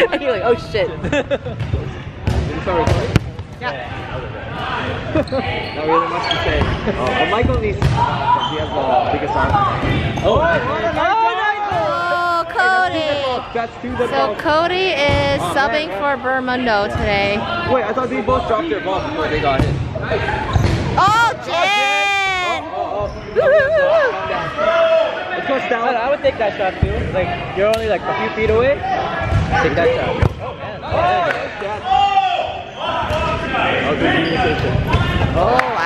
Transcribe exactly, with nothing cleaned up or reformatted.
And you're like, oh shit. Did you start recording? Yeah. Not really much to say. Oh, but Michael needs to because he has the biggest arm. Oh, Oh, Cody. That's two the So balls. Cody is Oh, subbing man, for Bermundo today. Wait, I thought they both dropped their balls before they got hit. Oh, Jen! Oh, oh, oh. Let's go down. I would take that shot too. Like, you're only like a few feet away. Take that shot. Oh, man. Oh, good communication. Oh,